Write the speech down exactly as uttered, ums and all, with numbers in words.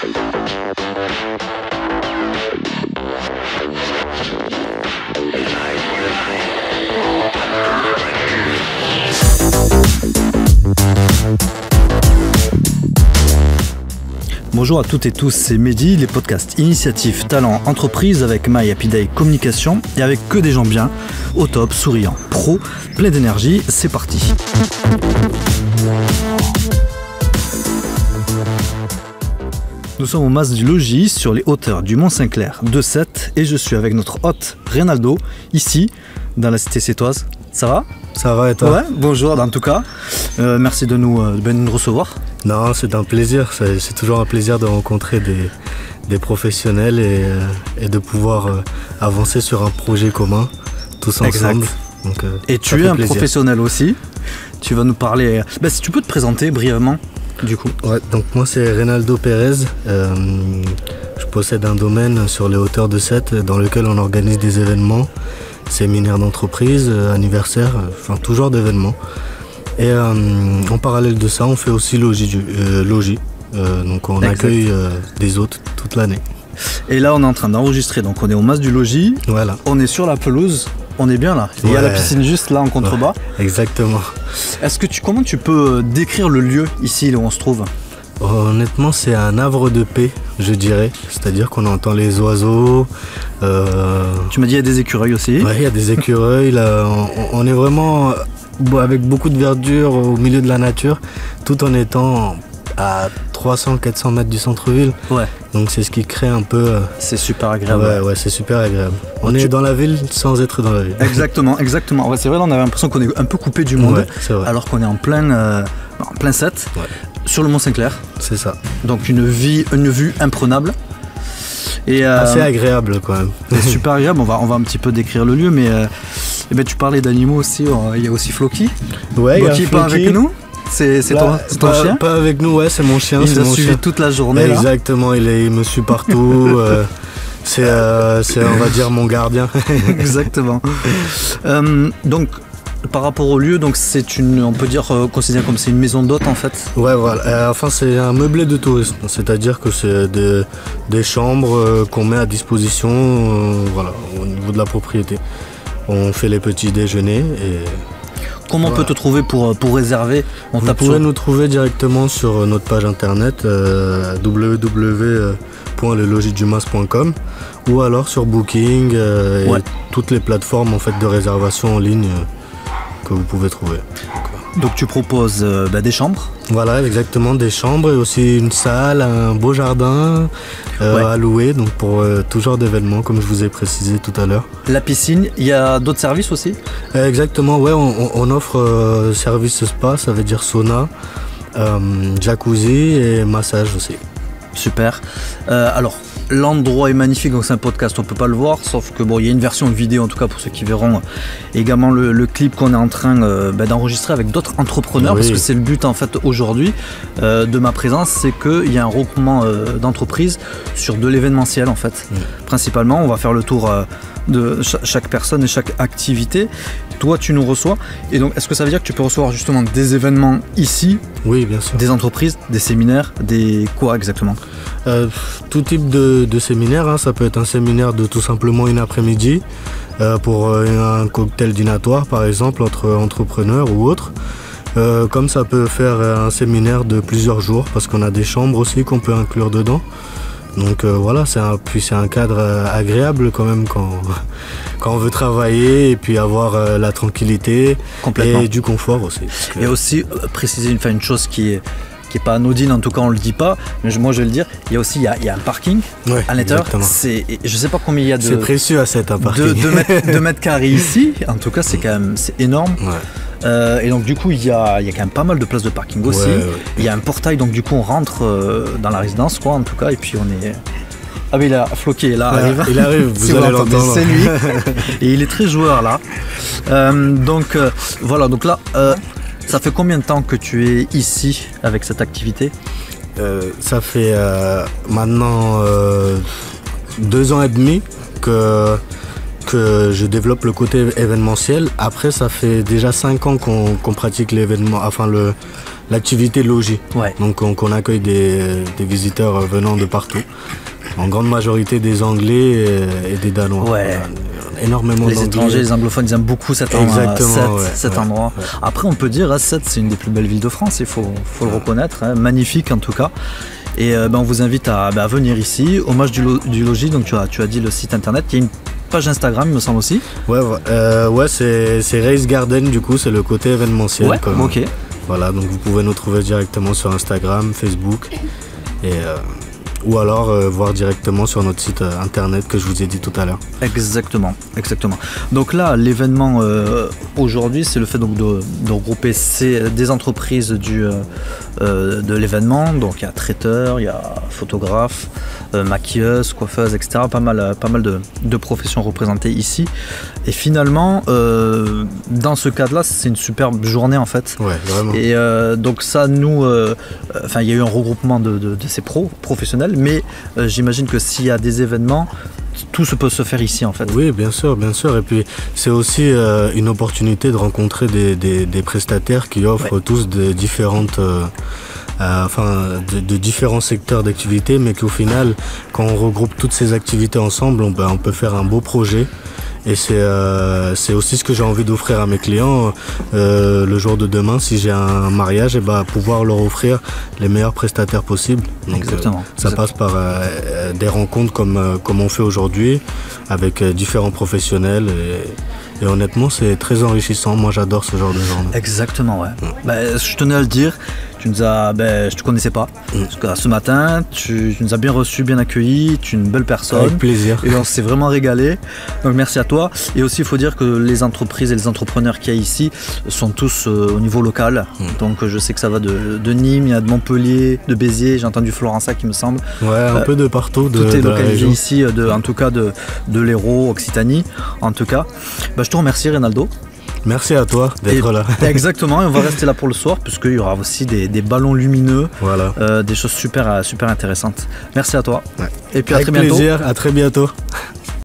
Bonjour à toutes et tous, c'est Mehdi, les podcasts Initiative, Talent, Entreprise avec My Happy Day Communication et avec que des gens bien, au top, souriants, pro, plein d'énergie, c'est parti. Nous sommes au Mas du Logis, sur les hauteurs du Mont-Saint-Clair de Sète et je suis avec notre hôte Reynaldo, ici, dans la cité sétoise. Ça va ? Ça va et toi ? Ouais, bonjour en tout cas, euh, merci de nous, euh, de nous recevoir. Non, c'est un plaisir, c'est, c'est toujours un plaisir de rencontrer des, des professionnels et, euh, et de pouvoir euh, avancer sur un projet commun, tous ensemble. Donc, euh, et tu es un plaisir. Professionnel aussi, tu vas nous parler, ben, si tu peux te présenter brièvement du coup. Ouais, donc moi c'est Reynaldo Pérez, euh, je possède un domaine sur les hauteurs de Sète dans lequel on organise des événements, séminaires d'entreprise, euh, anniversaires, enfin tout genre d'événements. Et euh, en parallèle de ça, on fait aussi logis, euh, logis. Euh, donc on exact. accueille euh, des hôtes toute l'année. Et là, on est en train d'enregistrer, donc on est au Mas du Logis, voilà. On est sur la pelouse, on est bien là. Il ouais. y a la piscine juste là en contrebas. Ouais, exactement. Est-ce que tu, comment tu peux décrire le lieu ici, là où on se trouve ? Honnêtement, c'est un havre de paix, je dirais. C'est-à-dire qu'on entend les oiseaux. Euh... Tu m'as dit qu'il y a des écureuils aussi. Oui, il y a des écureuils. Là, on, on est vraiment avec beaucoup de verdure au milieu de la nature, tout en étant à trois cents à quatre cents mètres du centre-ville. Ouais. Donc c'est ce qui crée un peu... C'est super agréable. Ouais, ouais, c'est super agréable. On est dans la ville sans être dans la ville. Exactement, exactement. Ouais, c'est vrai, là, on avait l'impression qu'on est un peu coupé du monde, ouais, c'est vrai. Alors qu'on est en plein, euh, en plein Sète, ouais. Sur le Mont-Saint-Clair. C'est ça. Donc une, vie, une vue imprenable. Et, euh, assez agréable quand même. C'est super agréable, on va, on va un petit peu décrire le lieu, mais euh, eh ben, tu parlais d'animaux aussi, il y a aussi Floki. Ouais, il y a Floki. Pas avec nous. C'est, c'est, ton, c'est ton pas, chien Pas avec nous, ouais, c'est mon chien. Il c'est nous a mon suivi chien. toute la journée. Exactement, il, est, il me suit partout. euh, c'est, euh, c'est, on va dire, mon gardien. Exactement. euh, donc, par rapport au lieu, donc c'est une, on peut dire, euh, considéré comme c'est une maison d'hôte en fait. Ouais, voilà. Euh, enfin, c'est un meublé de tourisme, c'est-à-dire que c'est des, des chambres euh, qu'on met à disposition, euh, voilà, au niveau de la propriété. On fait les petits déjeuners et. Comment voilà. On peut te trouver pour, pour réserver ? On Vous tape pouvez sur... nous trouver directement sur notre page internet euh, w w w point le logis du mas point com ou alors sur Booking euh, ouais. et toutes les plateformes en fait, de réservation en ligne euh, que vous pouvez trouver. Donc tu proposes euh, bah, des chambres ? Voilà, exactement, des chambres et aussi une salle, un beau jardin euh, ouais. à louer, donc pour euh, tout genre d'événements, comme je vous ai précisé tout à l'heure. La piscine, il y a d'autres services aussi ? euh, Exactement, ouais, on, on offre euh, service spa, ça veut dire sauna, euh, jacuzzi et massage aussi. Super. Euh, alors, l'endroit est magnifique, donc c'est un podcast, on peut pas le voir, sauf que bon, il y a une version vidéo en tout cas pour ceux qui verront également le, le clip qu'on est en train euh, bah, d'enregistrer avec d'autres entrepreneurs, oui. Parce que c'est le but en fait aujourd'hui euh, de ma présence, c'est qu'il y a un regroupement euh, d'entreprises sur de l'événementiel en fait. Oui. Principalement, on va faire le tour euh, de ch- chaque personne et chaque activité. Toi, tu nous reçois. Et donc, est-ce que ça veut dire que tu peux recevoir justement des événements ici ? Oui, bien sûr. Des entreprises, des séminaires, des quoi exactement ? euh, Tout type de, de séminaire. Hein. Ça peut être un séminaire de tout simplement une après-midi euh, pour euh, un cocktail dînatoire, par exemple, entre entrepreneurs ou autres. Euh, comme ça peut faire un séminaire de plusieurs jours parce qu'on a des chambres aussi qu'on peut inclure dedans. Donc euh, voilà, c'est un, puis c'est un cadre euh, agréable quand même quand, quand on veut travailler et puis avoir euh, la tranquillité et du confort aussi. Et aussi euh, préciser une, une chose qui est, qui est pas anodine, en tout cas on le dit pas, mais je, moi je vais le dire, il y a aussi il y a, il y a un parking ouais, à l'intérieur. C'est, je sais pas combien il y a de... C'est précieux à cet un parking. deux mètres carrés ici, en tout cas c'est quand même c'est énorme. Ouais. Euh, et donc du coup il y, a, il y a quand même pas mal de places de parking aussi. Ouais, ouais. Il y a un portail, donc du coup on rentre euh, dans la résidence quoi en tout cas, et puis on est... Ah mais il a Floki, là ouais, arrive. Il arrive, vous si allez vous l'entendre. C'est lui. Et il est très joueur là. Euh, donc euh, voilà, donc là euh, ça fait combien de temps que tu es ici avec cette activité ? euh, Ça fait euh, maintenant euh, deux ans et demi que... que je développe le côté événementiel. Après, ça fait déjà cinq ans qu'on, qu'on pratique l'événement, enfin le, l'activité logis. Ouais. Donc on, on accueille des, des visiteurs venant de partout. En grande majorité des Anglais et, et des Danois. Ouais. Voilà. Énormément Les d'Anglais. étrangers, les anglophones, ils aiment beaucoup cet, Exactement, cet, ouais, cet ouais, endroit. ouais. Après, on peut dire, hein, Sète, c'est une des plus belles villes de France, il faut, faut le reconnaître. Hein. Magnifique en tout cas. Et euh, ben, on vous invite à, ben, à venir ici, hommage du, lo du logis. Donc tu as, tu as dit le site internet. Il y a une page Instagram, il me semble aussi. Ouais, euh, ouais c'est Race Garden, du coup, c'est le côté événementiel. Ouais, comme, ok. Voilà, donc vous pouvez nous trouver directement sur Instagram, Facebook. Et. Euh, ou alors euh, voir directement sur notre site euh, internet que je vous ai dit tout à l'heure. Exactement, exactement. Donc là, l'événement euh, aujourd'hui, c'est le fait donc de, de regrouper ces, des entreprises du, euh, euh, de l'événement. Donc il y a traiteur, il y a photographe, euh, maquilleuse, coiffeuse, et cetera. Pas mal, pas mal de, de professions représentées ici. Et finalement, euh, dans ce cadre-là, c'est une superbe journée en fait. Ouais, vraiment. Et euh, donc ça, nous, euh, enfin, il y a eu un regroupement de, de, de ces pros professionnels. Mais euh, j'imagine que s'il y a des événements, tout se peut se faire ici en fait. Oui, bien sûr, bien sûr. Et puis c'est aussi euh, une opportunité de rencontrer des, des, des prestataires qui offrent ouais. tous de différentes, euh, euh, enfin, de, de différents secteurs d'activité, mais qu'au final, quand on regroupe toutes ces activités ensemble, on, ben, on peut faire un beau projet. Et c'est euh, aussi ce que j'ai envie d'offrir à mes clients euh, le jour de demain. Si j'ai un mariage, et bah, pouvoir leur offrir les meilleurs prestataires possibles. Donc, exactement. Euh, ça exactement. passe par euh, des rencontres comme, euh, comme on fait aujourd'hui avec euh, différents professionnels. Et, et honnêtement, c'est très enrichissant. Moi, j'adore ce genre de journée. Exactement, ouais. Mmh. Bah, je tenais à le dire. Tu nous as, ben, je te connaissais pas. Mmh. Parce que ce matin, tu, tu nous as bien reçus, bien accueillis. Tu es une belle personne. Avec plaisir. Et on s'est vraiment régalé. Donc merci à toi. Et aussi, il faut dire que les entreprises et les entrepreneurs qu'il y a ici sont tous euh, au niveau local. Mmh. Donc je sais que ça va de, de Nîmes, il y a de Montpellier, de Béziers. J'ai entendu Florensac, il me semble. Ouais, un euh, peu de partout. De, tout est de localisé ici, de, en tout cas de, de l'Hérault, Occitanie. En tout cas, ben, je te remercie, Reynaldo. Merci à toi d'être là. Exactement, et on va rester là pour le soir puisqu'il y aura aussi des, des ballons lumineux, voilà. euh, des choses super, super intéressantes. Merci à toi. Ouais. Et puis Avec à très bientôt. plaisir, à très bientôt.